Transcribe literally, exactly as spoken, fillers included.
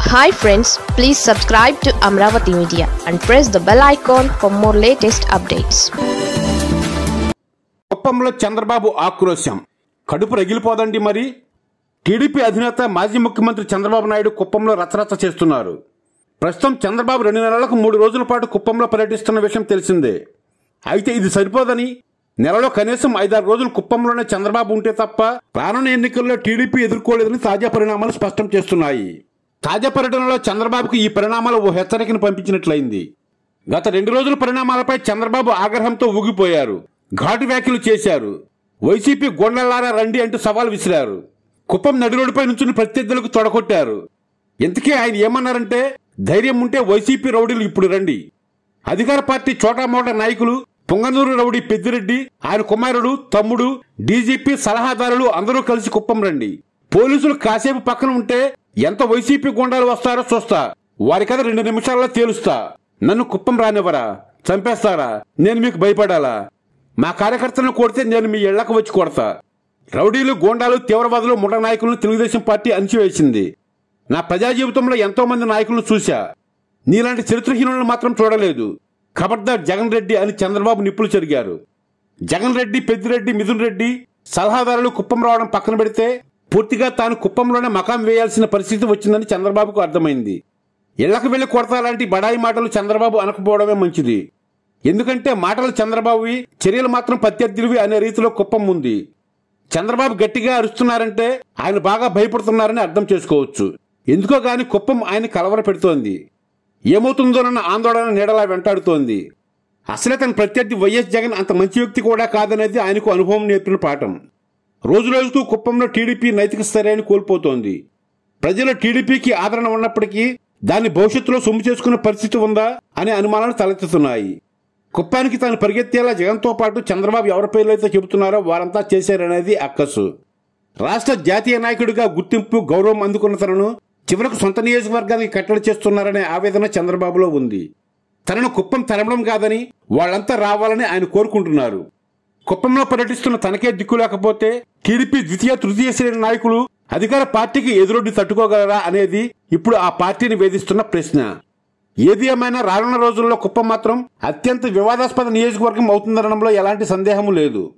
Hi friends, please subscribe to Amaravathi Media and press the bell icon for more latest updates. కుప్పంలో చంద్రబాబు ఆక్రోశం కడుపు రగిలిపోదండి. మరి TDP అధినేత మాజీ ముఖ్యమంత్రి చంద్రబాబు నాయుడు కుప్పంలో రచరచ చేస్తున్నారు. ప్రస్తుతం చంద్రబాబు రెండు నెలలకు మూడు రోజుల పాటు కుప్పంలో పర్యటిస్తున్న విషయం తెలిసిందే. అయితే ఇది సరిపోదని నెలలో కనీసం ఐదారు రోజులు కుప్పంలోనే చంద్రబాబు ఉంటే తప్ప రానున్న ఎన్నికల్లో టీడీపీ ఎదుర్కోలేదని తాజా పరిణామాలు స్పష్టం చేస్తున్నాయి. తాజా పర్యటనలో చంద్రబాబుకు ఈ పరిణామాలు ఓ హెచ్చరికను పంపించినట్లయింది. గత రెండు రోజుల పరిణామాలపై చంద్రబాబు ఆగ్రహంతో ఊగిపోయారు. ఘాటు వ్యాఖ్యలు చేశారు. వైసీపీ గొండలారా రండి అంటూ సవాల్ విసిరారు. కుప్పం నడిరోడ్డుపై నుంచి ప్రత్యర్థులకు తొడగొట్టారు. ఇంతకీ ఆయన ఏమన్నారంటే, ధైర్యం ఉంటే వైసీపీ రౌడీలు ఇప్పుడు రండి. అధికార పార్టీ చోటామోటా నాయకులు పొంగనూరు రౌడీ పెద్దిరెడ్డి, ఆయన కుమారుడు, తమ్ముడు, డీజీపీ సలహాదారులు అందరూ కలిసి కుప్పం రండి. పోలీసులు కాసేపు పక్కన ఉంటే ఎంత వైసీపీ గుండాలు వస్తారో చూస్తా. వారి కథ రెండు నిమిషాల్లో తేలుస్తా. నన్ను కుప్పం రానివ్వరా? చంపేస్తారా? నేను మీకు భయపడాలా? మా కార్యకర్తలను కొడితే నేను మీ ఇళ్లకు వచ్చి కొడతా. రౌడీలు, గోండాలు, తీవ్రవాదులు, ముఠ నాయకులను తెలుగుదేశం పార్టీ అణిచివేసింది. నా ప్రజా జీవితంలో ఎంతో మంది నాయకులను చూశా. నీలాంటి చరిత్రహీనులను మాత్రం చూడలేదు. ఖబర్దార్ జగన్ రెడ్డి అని చంద్రబాబు నిప్పులు చెరిగారు. జగన్ రెడ్డి, పెద్దిరెడ్డి, మిథున్ రెడ్డి సలహాదారులు కుప్పం రావడం పక్కన పెడితే పూర్తిగా తాను కుప్పంలోనే మకాం వేయాల్సిన పరిస్థితి వచ్చిందని చంద్రబాబుకు అర్థమైంది. ఇళ్లకు వెళ్లి కొడతాలాంటి బడాయి మాటలు చంద్రబాబు అనకపోవడమే మంచిది. ఎందుకంటే మాటలు చంద్రబాబువి, చర్యలు మాత్రం ప్రత్యర్థులవి అనే రీతిలో కుప్పం ఉంది. చంద్రబాబు గట్టిగా అరుస్తున్నారంటే ఆయన బాగా భయపడుతున్నారని అర్థం చేసుకోవచ్చు. ఎందుకో గాని కుప్పం ఆయన కలవర పెడుతోంది. ఏమవుతుందోనన్న ఆందోళన నీడలా వెంటాడుతోంది. అసలే తన ప్రత్యర్థి వైఎస్ జగన్ అంత మంచి వ్యక్తి కూడా కాదనేది ఆయనకు అనుభవం నేర్పిన పాఠం. రోజు రోజుకు కుప్పంలో టీడీపీ నైతిక స్థైర్యాన్ని కోల్పోతోంది. ప్రజలు టీడీపీకి ఆదరణ ఉన్నప్పటికీ దాన్ని భవిష్యత్తులో సొమ్ము చేసుకునే పరిస్థితి ఉందా అనే అనుమానాలు తలెత్తుతున్నాయి. కుప్పానికి తాను పరిగెత్తేలా జగన్తో పాటు చంద్రబాబు ఎవరి పేర్లైతే చెబుతున్నారో వారంతా చేశారనేది అక్కసు. రాష్ట్ర జాతీయ నాయకుడిగా గుర్తింపు, గౌరవం అందుకున్న తనను చివరకు సొంత నియోజకవర్గానికి కట్టడి చేస్తున్నారనే ఆవేదన చంద్రబాబులో ఉంది. తనను కుప్పం తరమడం కాదని వాళ్లంతా రావాలని ఆయన కోరుకుంటున్నారు. కుప్పంలో పర్యటిస్తున్న తనకే దిక్కు లేకపోతే టీడీపీ ద్వితీయ, తృతీయ శ్రేణి నాయకులు అధికార పార్టీకి ఎదురొడ్డి తట్టుకోగలరా అనేది ఇప్పుడు ఆ పార్టీని వేధిస్తున్న ప్రశ్న. ఏది ఏమైనా రానున్న రోజుల్లో కుప్పం మాత్రం అత్యంత వివాదాస్పద నియోజకవర్గం అవుతుందనడంలో ఎలాంటి సందేహం లేదు.